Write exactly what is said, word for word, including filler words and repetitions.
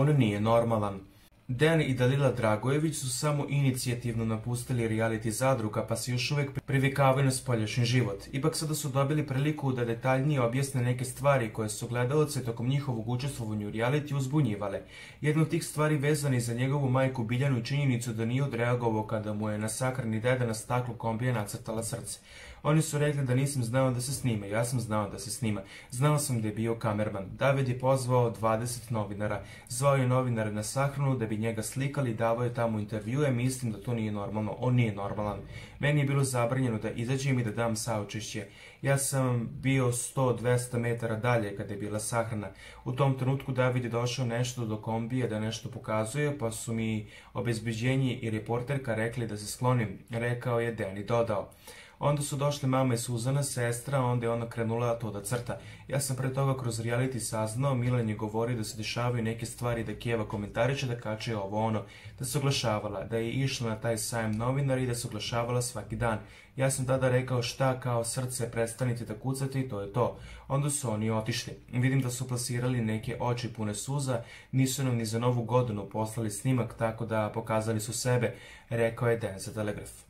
On nije normalan. Dejan i Dalila Dragojević su samo inicijativno napustili reality zadruga, pa se još uvek privikavaju na spoljašnji život. Ipak sada su dobili priliku da detaljnije objasne neke stvari koje su gledalce tokom njihovog učestvovanja u reality uzbunjivale. Jedna od tih stvari vezana je za njegovu majku Biljanu i činjenicu da nije odreagovao kada mu je na sahrani deda na staklu kombija nacrtala srce. Oni su rekli da nisam znao da se snima, ja sam znao da se snima. Znao sam da je bio kamerman. David je pozvao dvadeset novinara. Zvao je novinare na sahranu da bi njega slikali, davao je tamo intervjue, mislim da to nije normalno. On nije normalan. Meni je bilo zabranjeno da izađem i da dam saučešće. Ja sam bio sto do dvesta metara dalje kada je bila sahrana. U tom trenutku David je došao nešto do kombije da nešto pokazuje, pa su mi obezbeđenje i reporterka rekli da se sklonim, rekao je Dejan i dodao. Onda su došle mama i Suzana, sestra, onda je ona krenula to da crta. Ja sam pre toga kroz reality saznao, Milan je govorio da se dešavaju neke stvari, da Kijeva komentariče, da kače ovo ono, da se oglašavala, da je išla na taj sajam novinara i da se oglašavala svaki dan. Ja sam tada rekao šta kao srce, prestanite da kucate i to je to. Onda su oni otišli. Vidim da su plasirali neke oči pune suza, nisu nam ni za novu godinu poslali snimak, tako da pokazali su sebe, rekao je Dejan za Telegraf.